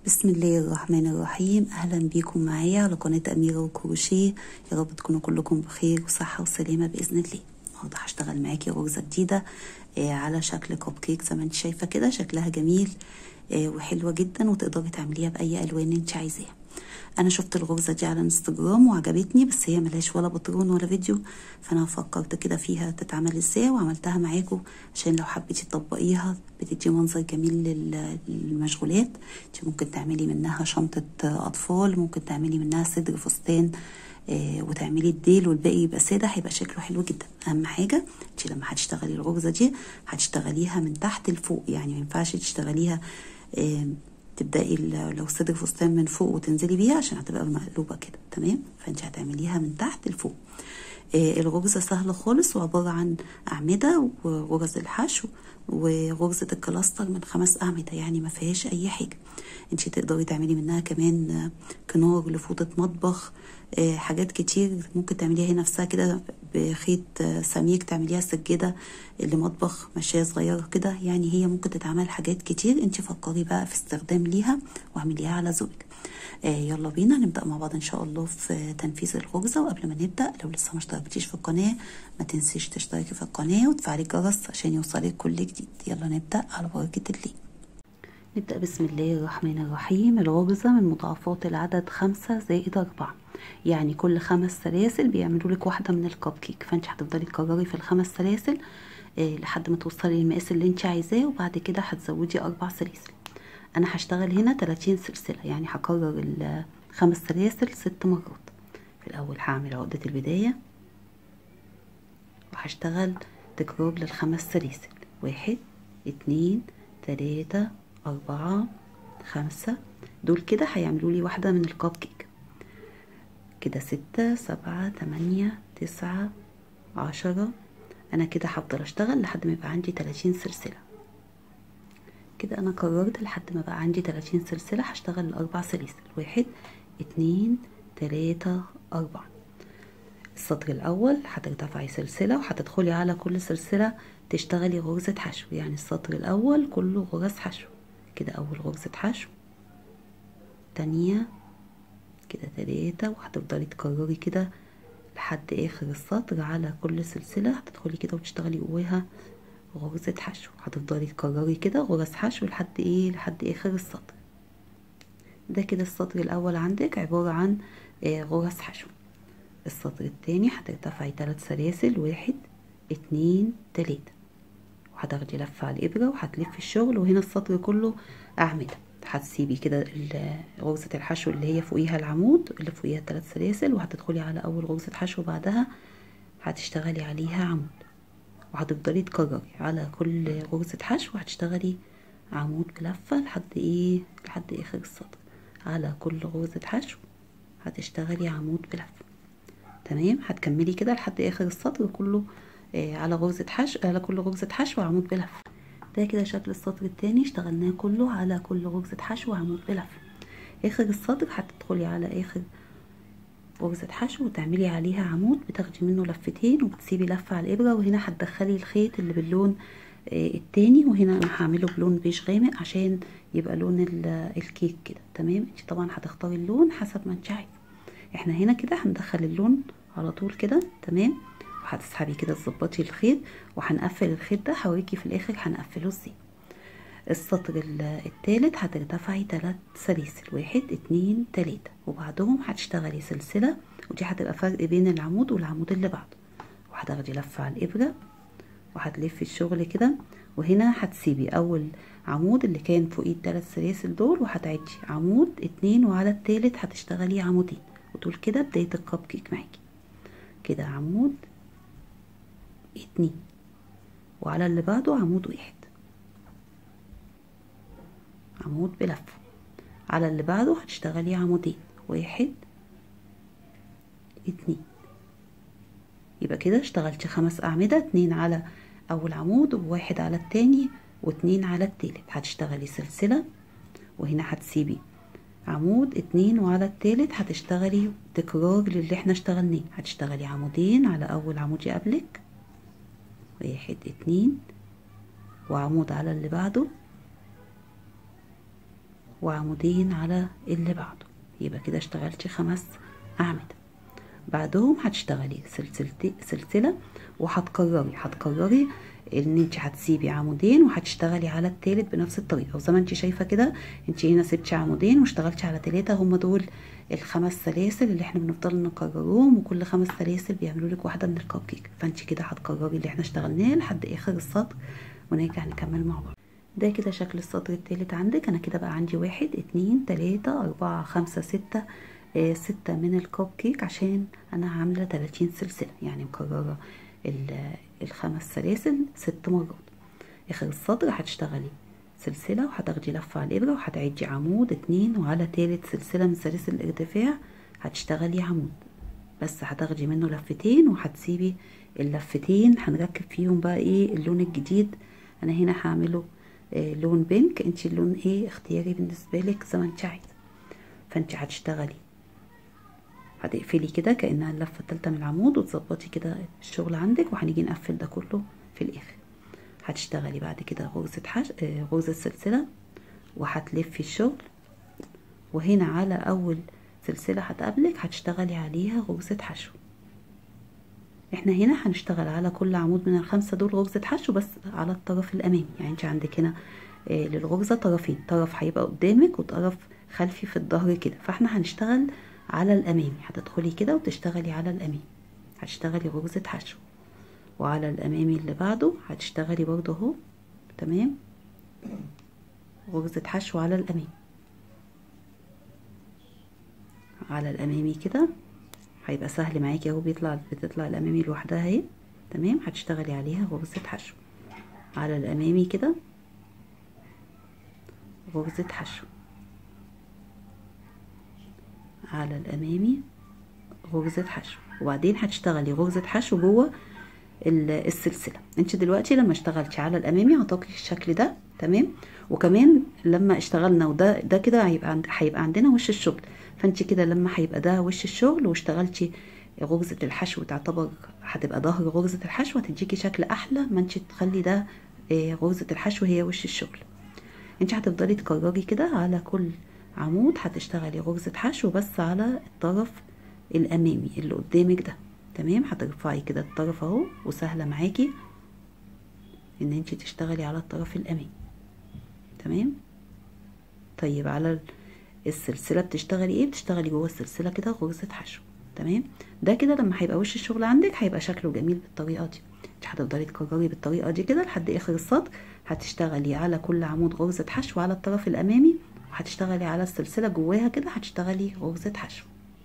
بسم الله الرحمن الرحيم. اهلا بيكم معايا على قناة اميرة وكروشيه. يا رب تكونوا كلكم بخير وصحة وسلامة باذن الله. النهارده هشتغل معاكي غرزة جديدة على شكل كب كيك زي ما انت شايفة كده. شكلها جميل وحلوة جدا، وتقدري تعمليها باي الوان انت عايزاها. انا شفت الغرزة دي على انستجرام وعجبتني، بس هي ملهاش ولا بطرون ولا فيديو، فانا فكرت كده فيها تتعمل ازاي وعملتها معاكم عشان لو حبيتي تطبقيها بتدي منظر جميل للمشغولات. انت ممكن تعملي منها شنطة اطفال، ممكن تعملي منها صدر فستان وتعملي الديل والباقي يبقى ساده، هيبقى شكله حلو جدا. اهم حاجه انت لما هتشتغلي الغرزه دي هتشتغليها من تحت لفوق، يعني ما ينفعش تشتغليها تبداي لو صدر فستان من فوق وتنزلي بيها عشان هتبقى مقلوبه كده. تمام، فانت هتعمليها من تحت لفوق. الغرزه سهله خالص وعباره عن اعمده وغرز الحشو وغرزه الكلاستر من 5 اعمده، يعني ما فيهاش اي حاجه. انت تقدري تعملي منها كمان كنار لفوطه مطبخ، حاجات كتير ممكن تعمليها هي نفسها كده بخيط سميك، تعمليها سجاده لمطبخ مشاية صغيره كده. يعني هي ممكن تتعمل حاجات كتير، انت فكري بقى في استخدام ليها واعمليها على ذوقك. يلا بينا نبدأ مع بعض ان شاء الله في تنفيذ الغرزة. وقبل ما نبدأ لو لسه ما اشتركتيش في القناة ما تنسيش تشتركي في القناة وتفعلي الجرس عشان يوصلك كل جديد. يلا نبدأ على بركة الله. نبدأ بسم الله الرحمن الرحيم. الغرزة من مضاعفات العدد 5 زائد 4، يعني كل 5 سلاسل بيعملوا لك واحدة من الكب كيك، فانت هتفضلي تكرري في ال5 سلاسل لحد ما توصلي للمقاس اللي انت عايزاه، وبعد كده هتزودي 4 سلاسل. انا هشتغل هنا 30 سلسلة، يعني هكرر ال5 سلاسل 6 مرات. في الاول هعمل عقدة البداية وهشتغل تكرار لل5 سلاسل، 1 2 3 4 5. دول كده هيعملوا لي واحدة من الكب كيك. كده 6 7 8 9 10. انا كده هفضل اشتغل لحد ما يبقى عندي 30 سلسلة. كده انا قررت لحد ما بقى عندي 30 سلسلة هشتغل الاربع سلاسل، 1 2 3 4. السطر الاول هترتفعي سلسلة وهتدخلي على كل سلسلة تشتغلي غرزة حشو، يعني السطر الاول كله غرز حشو. كده اول غرزة حشو، تانية، كده 3، وهتفضلي تكرري كده لحد اخر السطر. على كل سلسلة هتدخلي كده وتشتغلي جواها غرزة حشو، هتفضلي تكرري كده غرز حشو لحد اخر السطر. ده كده السطر الاول عندك عبارة عن غرز حشو. السطر التاني هترتفعي 3 سلاسل، 1 2 3، وهتاخدي لفة على الابرة وهتلفي الشغل. وهنا السطر كله اعمدة. هتسيبي كده غرزة الحشو اللي هي فوقيها العمود اللي فوقيها 3 سلاسل، وهتدخلي على اول غرزة حشو بعدها هتشتغلي عليها عمود، وهتفضلي تكرري على كل غرزة حشو هتشتغلي عمود بلفة لحد اخر السطر. على كل غرزة حشو هتشتغلي عمود بلفة. تمام، هتكملي كده لحد اخر السطر كله على غرزة حشو، على كل غرزة حشو عمود بلفة. ده كده شكل السطر التاني اشتغلناه كله على كل غرزة حشو عمود بلفة. اخر السطر هتدخلي على اخر غرزة حشو وتعملي عليها عمود، بتاخدي منه لفتين وبتسيبي لفة على الابرة. وهنا هتدخلي الخيط اللي باللون التاني، وهنا انا هعمله بلون بيج غامق عشان يبقى لون الكيك كده. تمام، انت طبعا هتختاري اللون حسب ما انت عايزه. احنا هنا كده هندخل اللون على طول كده. تمام، وهتسحبي كده تظبطي الخيط وهنقفل الخيط ده، هوريكي في الاخر هنقفله ازاي. السطر التالت هترتفعي 3 سلاسل، 1 2 3، وبعدهم هتشتغلي سلسلة، ودي هتبقى فرق بين العمود والعمود اللي بعده. وهتاخدي لفة على الابرة وهتلفي الشغل كده. وهنا هتسيبي اول عمود اللي كان فوقيه ال3 سلاسل دول، وهتعدي عمود 2، وعلى التالت هتشتغلي عمودين، ودول كده بداية الكب كيك معاكي. كده عمود 2، وعلى اللي بعده عمود 1، عمود بلفة. على اللي بعده هتشتغلي عمودين، 1 2. يبقى كده اشتغلتي 5 أعمدة، 2 على أول عمود و1 على التاني و2 على التالت. هتشتغلي سلسلة، وهنا هتسيبي عمود 2، وعلى التالت هتشتغلي تكرار للي احنا اشتغلناه. هتشتغلي عمودين على أول عمود يقابلك، 1 2، وعمود على اللي بعده وعمودين على اللي بعده، يبقى كده اشتغلتي 5 أعمدة. بعدهم هتشتغلي سلسلة وهتكرري ان انت هتسيبي عمودين وهتشتغلي على التالت بنفس الطريقه. وزي ما انت شايفه كده انت هنا سبتي عمودين واشتغلتي على 3، هم دول ال5 سلاسل اللي احنا بنفضل نكررهم، وكل 5 سلاسل بيعملوا لك واحده من الكب كيك. فانت كده هتكرري اللي احنا اشتغلناه لحد اخر السطر ونرجع نكمل مع بعض. ده كده شكل السطر التالت عندك. انا كده بقى عندي 1 2 3 4 5 6 6 من الكب كيك، عشان انا عامله 30 سلسله، يعني مكرره ال5 سلاسل 6 مرات. اخر السطر هتشتغلي سلسله وهتاخدي لفه على الابره وهتعدي عمود 2، وعلى تالت سلسله من سلاسل الارتفاع هتشتغلي عمود، بس هتاخدي منه لفتين وهتسيبي اللفتين هنركب فيهم بقى ايه اللون الجديد. انا هنا هعمله لون بينك، انت اللون ايه اختياري بالنسبه لك زي ما انت عايزه. فانت هتشتغلي هتقفلي كده كأنها اللفة التالتة من العمود، وتظبطي كده الشغل عندك، وهنيجي نقفل ده كله في الآخر. هتشتغلي بعد كده غرزة سلسلة وهتلفي الشغل، وهنا على أول سلسلة هتقابلك هتشتغلي عليها غرزة حشو. احنا هنا هنشتغل على كل عمود من ال5 دول غرزة حشو، بس على الطرف الأمامي. يعني انت عندك هنا للغرزة طرفين، طرف هيبقى قدامك وطرف خلفي في الظهر كده، فاحنا هنشتغل على الامامي. هتدخلي كده وتشتغلي على الامامي، هتشتغلي غرزة حشو، وعلى الامامي اللي بعده هتشتغلي برضه اهو، تمام، غرزة حشو على الامامي. على الامامي كده هيبقى سهل معاكي اهو، بتطلع الامامي لوحدها اهي، تمام. هتشتغلي عليها غرزة حشو على الامامي كده، غرزة حشو على الامامي، غرزة حشو، وبعدين هتشتغلي غرزة حشو جوه السلسلة. انت دلوقتي لما اشتغلتي على الامامي هتاخدي الشكل ده، تمام. وكمان لما اشتغلنا ده كده هيبقى عندنا وش الشغل. فانت كده لما هيبقى ده وش الشغل واشتغلتي غرزة الحشو، تعتبر هتبقى ظهر غرزة الحشو، هتديكي شكل احلى ما انت تخلي ده غرزة الحشو هي وش الشغل. انت هتفضلي تكرري كده على كل عمود هتشتغلي غرزة حشو، بس على الطرف الامامي اللي قدامك ده، تمام. هترفعي كده الطرف اهو، وسهله معاكي ان انت تشتغلي على الطرف الامامي، تمام. طيب على السلسله بتشتغلي ايه؟ بتشتغلي جوه السلسله كده غرزه حشو، تمام. ده كده لما هيبقى وش الشغل عندك هيبقى شكله جميل بالطريقه دي. انت هتفضلي تكرري بالطريقه دي كده لحد اخر السطر. هتشتغلي على كل عمود غرزه حشو على الطرف الامامي، وهتشتغلي على السلسله جواها كده هتشتغلي غرزه حشو.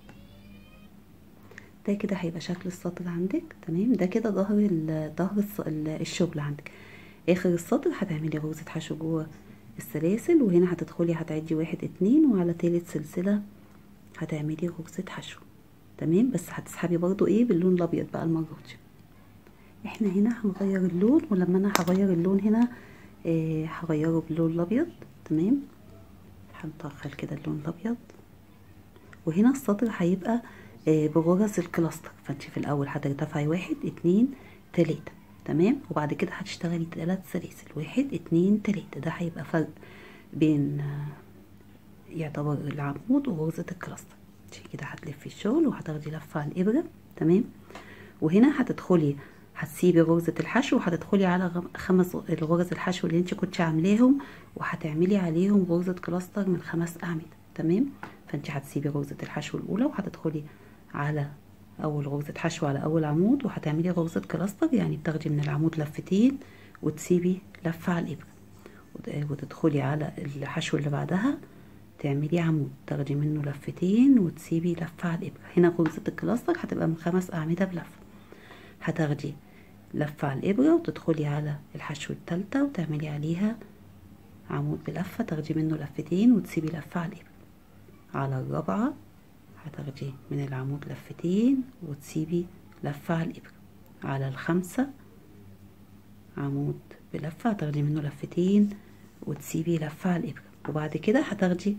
ده كده هيبقى شكل السطر عندك، تمام. ده كده ظهر الشغل عندك. اخر السطر هتعملي غرزة حشو جوه السلاسل، وهنا هتدخلي هتعدي 1 2، وعلى تالت سلسلة هتعملي غرزة حشو، تمام. بس هتسحبي برضو ايه باللون الابيض بقى المرة دي. احنا هنا هنغير اللون، ولما انا هغير اللون هنا هغيره باللون الابيض، تمام. هندخل كده اللون الابيض، وهنا السطر هيبقى بغرز الكلاستر. فانت في الاول هترتفعي 1 2 3، تمام. وبعد كده هتشتغلي 3 سلاسل 1 2 3. ده هيبقى فرق بين يعتبر العمود وغرزة الكلاستر. كده هتلفي الشغل وهتاخدي لفة على الابرة، تمام. وهنا هتدخلي هتسيبي غرزة الحشو وهتدخلي على 5 الغرز الحشو اللي انت كنت عاملاهم، وهتعملي عليهم غرزة كلاستر من 5 أعمدة، تمام. فانت هتسيبي غرزة الحشو الأولى وهتدخلي على أول غرزة حشو على أول عمود، وهتعملي غرزة كلاستر، يعني بتاخدي من العمود لفتين وتسيبي لفة على الإبرة، وتدخلي على الحشو اللي بعدها تعملي عمود تاخدي منه لفتين وتسيبي لفة على الإبرة. هنا غرزة الكلاستر هتبقى من 5 أعمدة بلفة. هتاخدي لفة على الإبرة وتدخلي على الحشو التالتة وتعملي عليها عمود بلفة، تاخدي منه لفتين وتسيبي لفة على الإبرة. على الرابعة هتاخدي من العمود لفتين وتسيبي لفة على الإبرة. على الخامسة عمود بلفة هتاخدي منه لفتين وتسيبي لفة على الإبرة. وبعد كده هتاخدي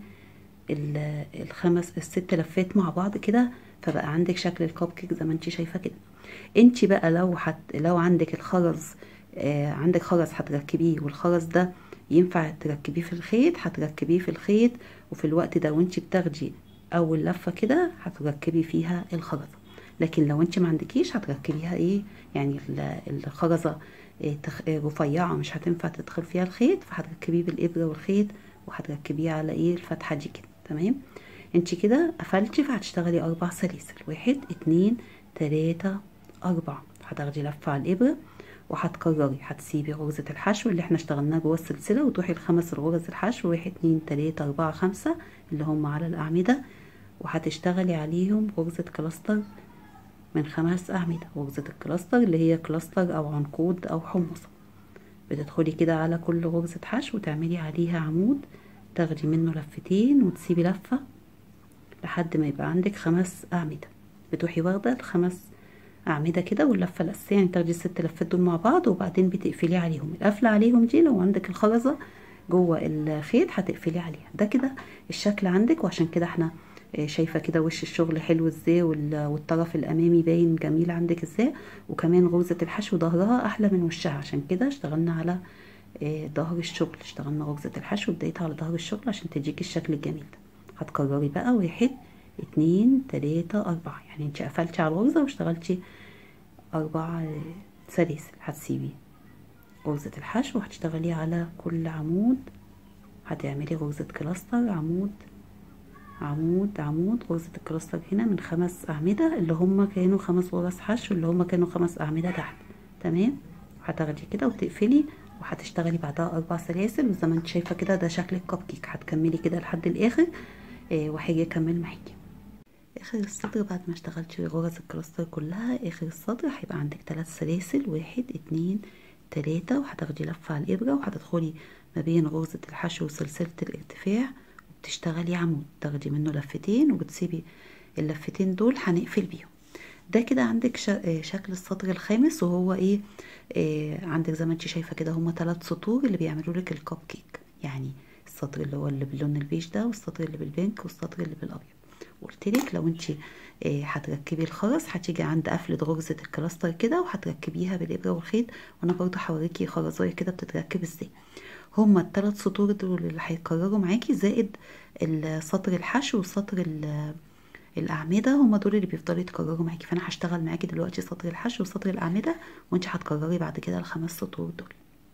الست لفات مع بعض كده، فبقى عندك شكل الكب كيك زي ما انت شايفه كده. انت بقى لو عندك الخرز، عندك خرز هتركبيه، والخرز ده ينفع تركبيه في الخيط هتركبيه في الخيط، وفي الوقت ده وانت بتاخدي اول لفة كده هتركبي فيها الخرزة. لكن لو انت ما عندكيش هتركبيها ايه، يعني الخرزة رفيعة مش هتنفع تدخل فيها الخيط، فهتركبيه بالإبرة والخيط وهتركبيه على ايه الفتحة دي كده. تمام. انت كده قفلتي، فهتشتغلي 4 سلاسل، 1 2 3 4. هتاخدي لفة على الإبرة وهتكرري، هتسيبي غرزة الحشو اللي احنا اشتغلناها جوه السلسلة وتروحي ل5 الغرز الحشو، 1 2 3 4 5 اللي هم على الأعمدة، وهتشتغلي عليهم غرزة كلاستر من 5 أعمدة. غرزة الكلاستر اللي هي كلاستر أو عنقود أو حمصة، بتدخلي كده على كل غرزة حشو وتعملي عليها عمود، تاخدي منه لفتين وتسيبي لفة لحد ما يبقى عندك 5 أعمدة. بتروحي واخدة ال5 أعمدة كده، واللفة الأساسية يعني تاخدي ال6 لفات دول مع بعض، وبعدين بتقفلي عليهم. القفلة عليهم دي لو عندك الخرزة جوه الخيط هتقفلي عليها. ده كده الشكل عندك، وعشان كده احنا شايفة كده وش الشغل حلو ازاي، والطرف الأمامي باين جميل عندك ازاي، وكمان غرزة الحشو ظهرها أحلى من وشها. عشان كده اشتغلنا على ظهر الشغل، اشتغلنا غرزة الحشو بدايتها على ظهر الشغل عشان تديكي الشكل الجميل ده. هتكرري بقى 1 2 3 4، يعني انت قفلتي على الغرزة واشتغلتي 4 سلاسل. هتسيبي غرزة الحشو وهتشتغلي على كل عمود، هتعملي غرزة كلاستر، عمود عمود عمود. غرزة الكلاستر هنا من 5 أعمدة اللي هما كانوا 5 غرز حشو، اللي هما كانوا 5 أعمدة تحت. تمام. هتاخدي كده وتقفلي، وهتشتغلي بعدها 4 سلاسل، وزي ما انت شايفة كده ده شكل الكب كيك. هتكملي كده لحد الآخر وهيجي اكمل معاكي اخر السطر. بعد ما اشتغلتي غرز الكلاستر كلها، اخر السطر هيبقى عندك 3 سلاسل، 1 2 3، وهتاخدي لفة على الإبرة وهتدخلي ما بين غرزة الحشو وسلسلة الارتفاع وبتشتغلي عمود، تاخدي منه لفتين وبتسيبي اللفتين دول هنقفل بيهم. ده كده عندك شكل السطر الخامس، وهو ايه عندك زي ما انت شايفة كده هما 3 سطور اللي بيعملوا لك الكب كيك. يعني السطر اللي هو اللي باللون البيج ده، والسطر اللي بالبينك، والسطر اللي بالابيض. قلتلك لو انت هتركبي الخرز هتيجي عند قفلة غرزة الكلاستر كده وهتركبيها بالإبرة والخيط، وانا برضو هوريكي خرزاية كده بتتركب ازاي. هما ال3 سطور دول اللي هيتكرروا معاكي، زائد السطر الحشو وسطر الأعمدة، هما دول اللي بيفضلوا يتكرروا معاكي. فانا هشتغل معاكي دلوقتي سطر الحشو وسطر الأعمدة، وانت هتكرري بعد كده ال5 سطور دول.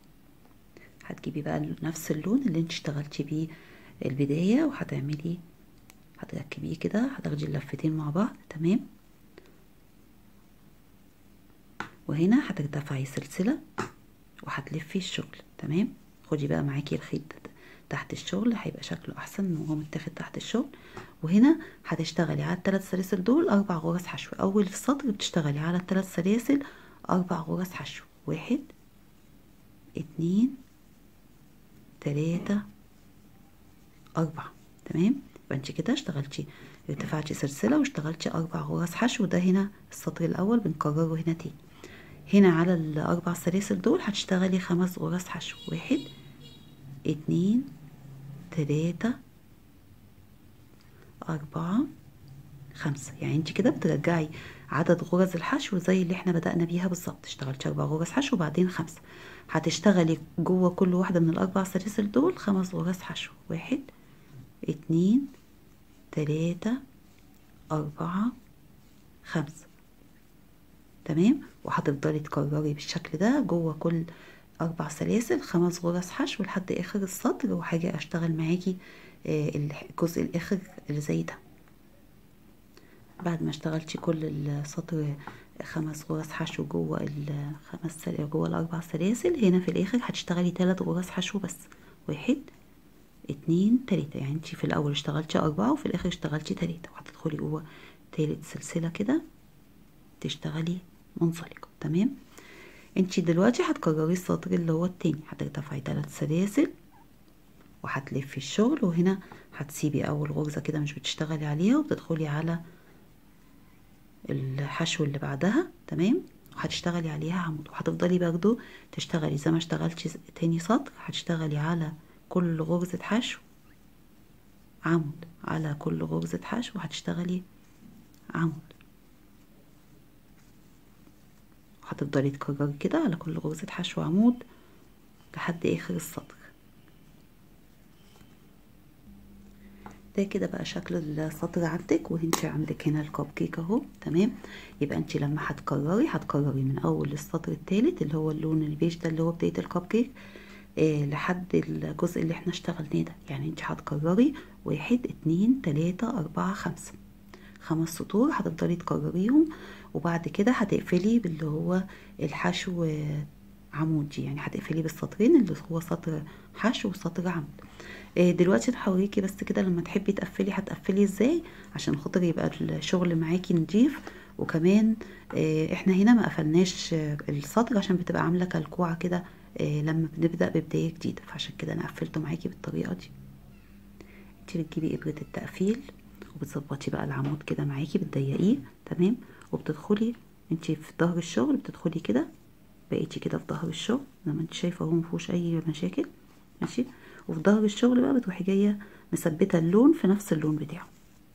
هتجيبي بقى نفس اللون اللي انت اشتغلتي بيه البداية، وهتعملي هتركبيه كده، هتاخدي اللفتين مع بعض. تمام. وهنا هترتفعي سلسلة وهتلفي الشغل. تمام. خدي بقى معاكي الخيط تحت الشغل، هيبقى شكله احسن وهو متاخد تحت الشغل. وهنا هتشتغلي على ال3 سلاسل دول 4 غرز حشو. اول سطر بتشتغلي على ال3 سلاسل 4 غرز حشو، 1 2 3 4. تمام. يبقى انت كده اشتغلتي ارتفعتي سلسلة واشتغلتي 4 غرز حشو. ده هنا السطر الاول بنكرره هنا تاني. هنا على ال4 سلاسل دول هتشتغلي 5 غرز حشو، 1 2 3 4 5. يعني انت كده بترجعي عدد غرز الحشو زي اللي احنا بدأنا بيها بالظبط. اشتغلتي 4 غرز حشو وبعدين 5. هتشتغلي جوه كل واحدة من ال4 سلاسل دول 5 غرز حشو، 1 2 3 4 5. تمام. وهتفضلي تكرري بالشكل ده جوه كل 4 سلاسل 5 غرز حشو لحد اخر السطر، وهاجي اشتغل معاكي الجزء الاخر اللي زي ده. بعد ما اشتغلتي كل السطر 5 غرز حشو جوه جوه ال4 سلاسل، هنا في الاخر هتشتغلي 3 غرز حشو بس، 1 2 3. يعني انتي في الاول اشتغلتي 4 وفي الاخر اشتغلتي 3، وهتدخلي جوه تالت سلسلة كده تشتغلي منزلقة. تمام. انتي دلوقتي هتكرري السطر اللي هو التاني، هترتفعي 3 سلاسل وهتلفي الشغل، وهنا هتسيبي اول غرزة كده مش بتشتغلي عليها وبتدخلي على الحشو اللي بعدها. تمام. وهتشتغلي عليها عمود، وهتفضلي برضو تشتغلي زي ما اشتغلتي تاني سطر. هتشتغلي على كل غرزة حشو عمود، على كل غرزة حشو هتشتغلي عمود، وهتفضلي تكرري كده على كل غرزة حشو عمود لحد اخر السطر. ده كده بقى شكل السطر عندك، وانت عندك هنا الكب كيك اهو. تمام، يبقى انت لما هتكرري من اول السطر الثالث اللي هو اللون البيج ده اللي هو بداية الكب كيك لحد الجزء اللي احنا اشتغلناه ده. يعني انت هتكرري 1 2 3 4 5 5 سطور هتفضلي تكرريهم، وبعد كده هتقفلي باللي هو الحشو عمودي. يعني هتقفلي بالسطرين اللي هو سطر حشو وسطر عمود. دلوقتي انا هوريكي بس كده لما تحبي تقفلي هتقفلي ازاي عشان خاطر يبقى الشغل معاكي نضيف. وكمان احنا هنا ما قفلناش السطر عشان بتبقى عامله كلكوعه كده لما بنبدا ببدايه جديده، فعشان كده انا قفلته معاكي بالطريقه دي. انت بتجيبي ابره التقفيل وبتظبطي بقى العمود كده معاكي، بتضيقيه. تمام، وبتدخلي انت في ظهر الشغل، بتدخلي كده بقيتي كده في ظهر الشغل زي ما انت شايفه اهو، مفيهوش اي مشاكل. ماشي، وفي ظهر الشغل بقى بتروحي جايه مثبته اللون في نفس اللون بتاعه.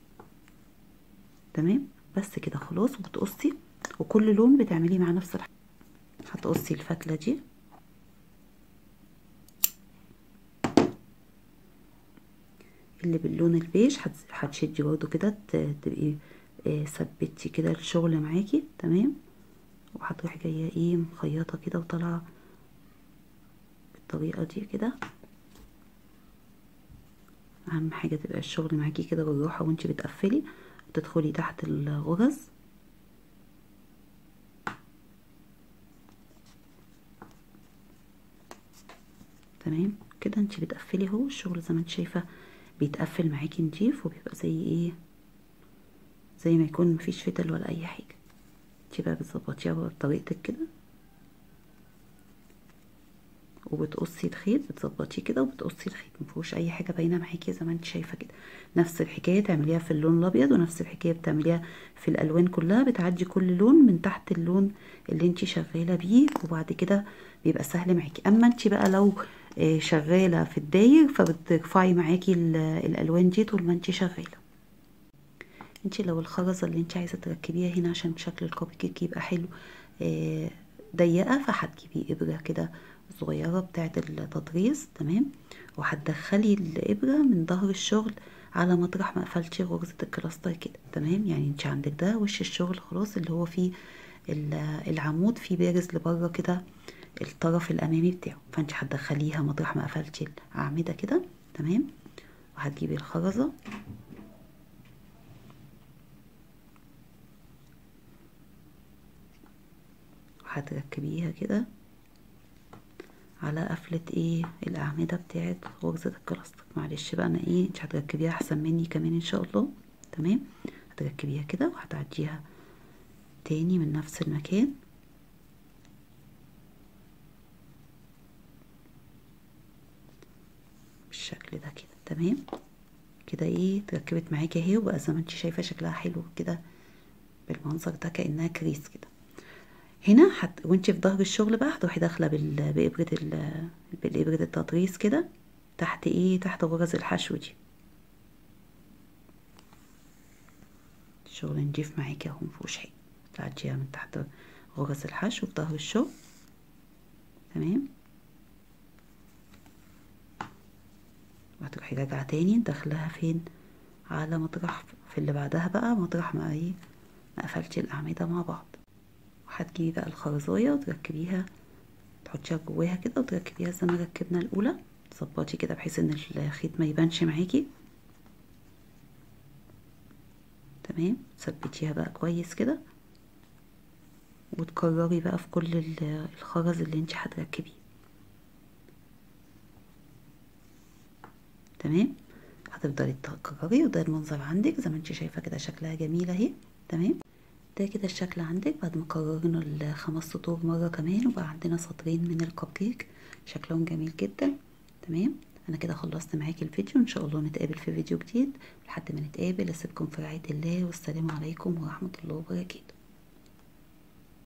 تمام، بس كده خلاص. وبتقصي، وكل لون بتعمليه مع نفس الحاجه. هتقصي الفتله دي اللي باللون البيج، هتشدي برضو كده تبقي ثبتي كده الشغل معاكي. تمام، وهتروحي جايه ايه مخيطه كده وطالعه بالطريقه دي كده. اهم حاجه تبقى الشغل معاكي كده بالراحه وانتي بتقفلي. تدخلي تحت الغرز تمام كده، انتي بتقفلي اهو. الشغل زي ما انت شايفه بيتقفل معاكي نضيف، وبيبقى زي ايه، زي ما يكون مفيش فتل ولا اي حاجه. انتي بقى بتظبطيها بقى بطريقتك كده، وبتقصي الخيط بتظبطيه كده وبتقصي الخيط، مفيهوش اي حاجه باينه معاكي زي ما انت شايفه كده. نفس الحكايه تعمليها في اللون الابيض، ونفس الحكايه بتعمليها في الالوان كلها. بتعدي كل لون من تحت اللون اللي انت شغاله بيه، وبعد كده بيبقى سهل معاكي. اما انت بقى لو شغاله في الداير فبترفعي معاكي الالوان دي طول ما انت شغاله. انت لو الخرزه اللي انت عايزه تركبيها هنا عشان شكل الكوب كيك يبقى حلو ضيقه، فهتجيبي ابره كده صغيره بتاعه التطريز. تمام، وهتدخلي الابره من ظهر الشغل على مطرح ما قفلتي غرزه الكلاستر كده. تمام، يعني انت عندك ده وش الشغل خلاص اللي هو فيه العمود فيه بارز لبره كده الطرف الامامي بتاعه، فانت هتدخليها مطرح ما قفلتي الاعمده كده. تمام، وهتجيبي الخرزه وهتركبيها كده على قفلة ايه الاعمدة بتاعت غرزة الكلاستر. معلش بقى انا ايه، انت هتركبيها احسن مني كمان ان شاء الله. تمام، هتركبيها كده وهتعديها تاني من نفس المكان بالشكل ده كده. تمام كده ايه اتركبت معاكي اهي، وبقى زي ما انت شايفه شكلها حلو كده بالمنظر ده كأنها كريس كده. هنا وانت في ظهر الشغل بقى هتروحي داخله بإبرة التطريز كده تحت ايه، تحت غرز الحشو دي. الشغل نضيف معاكي اهو مفيهوش حاجه، تعديها من تحت غرز الحشو في ظهر الشغل. تمام، وهتروحي راجعه تاني داخلها فين، على مطرح في اللي بعدها بقى مطرح ما ايه ما قفلتي الاعمده مع بعض. وهتجيبي بقى الخرزايه وتركبيها، تحطيها جواها كده وتركبيها زي ما ركبنا الاولى. تظبطي كده بحيث ان الخيط ما يبانش معاكي. تمام، تثبتيها بقى كويس كده، وتكرري بقى في كل الخرز اللي انت هتركبيه. تمام، هتفضلي تكرري، وده المنظر عندك زي ما انت شايفه كده شكلها جميل اهي. تمام، ده كده الشكل عندك بعد ما كررنا الخمس سطور مره كمان، وبقى عندنا سطرين من الكب كيك شكلهم جميل جدا. تمام، انا كده خلصت معاكي الفيديو، ان شاء الله نتقابل في فيديو جديد. لحد ما نتقابل اسيبكم في رعايه الله، والسلام عليكم ورحمه الله وبركاته.